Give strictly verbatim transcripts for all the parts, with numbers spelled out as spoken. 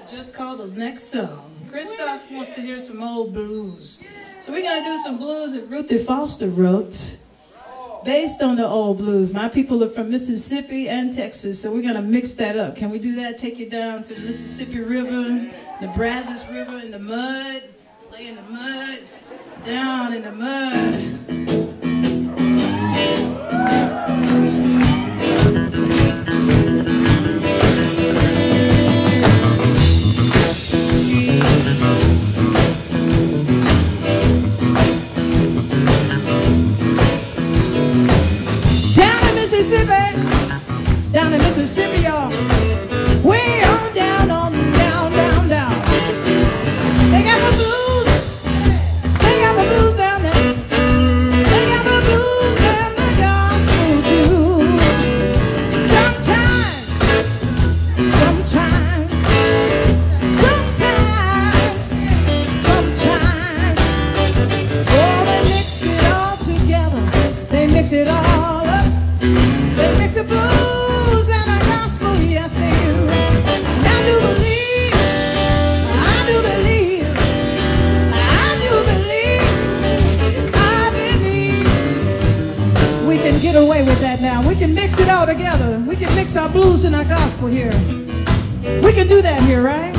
just called the next song. Christoph wants to hear some old blues. So we're going to do some blues that Ruthie Foster wrote based on the old blues. My people are from Mississippi and Texas, so we're going to mix that up. Can we do that? Take you down to the Mississippi River, the Brazos River in the mud, lay in the mud, down in the mud. Down in Mississippi, y'all, way on down, on down, down, down. They got the blues, they got the blues down there. They got the blues and the gospel too. Sometimes, sometimes, sometimes, sometimes. Oh, they mix it all together. They mix it all up. They mix the blues and the gospel, yes they do. And I do believe, I do believe, I do believe, I believe we can get away with that now. We can mix it all together. We can mix our blues and our gospel here. We can do that here, right?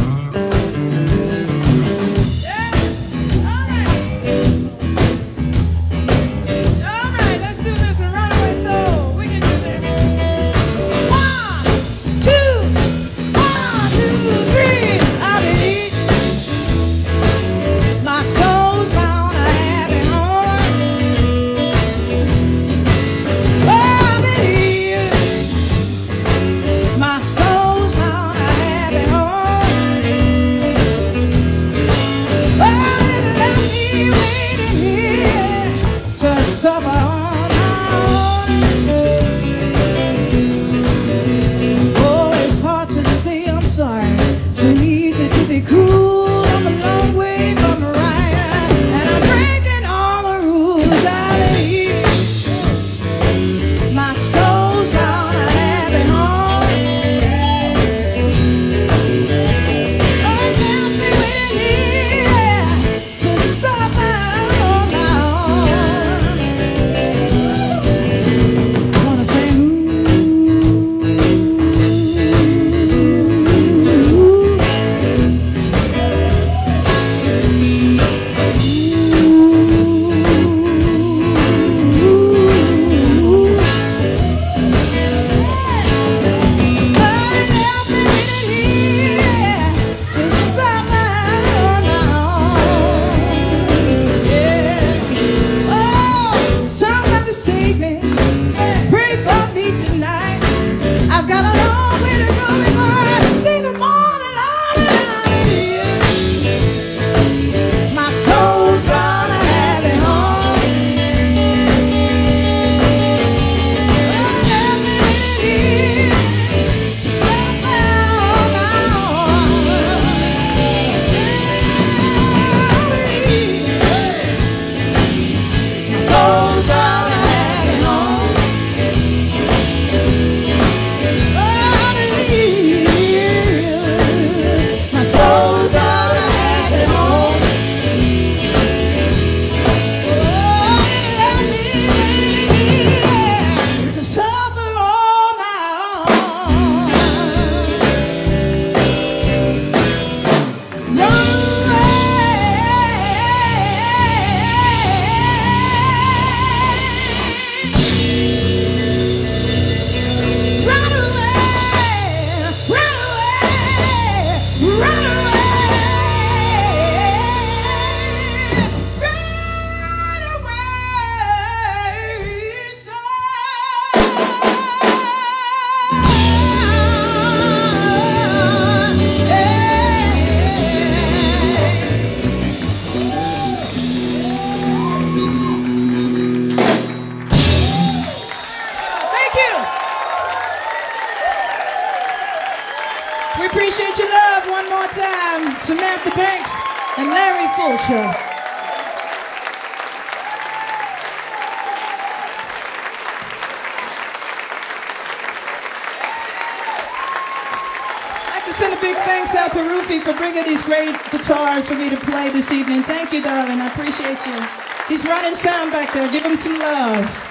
Samantha Banks and Larry Fulcher. send a big thanks out to Rufy for bringing these great guitars for me to play this evening. Thank you, darling. I appreciate you. He's running sound back there. Give him some love.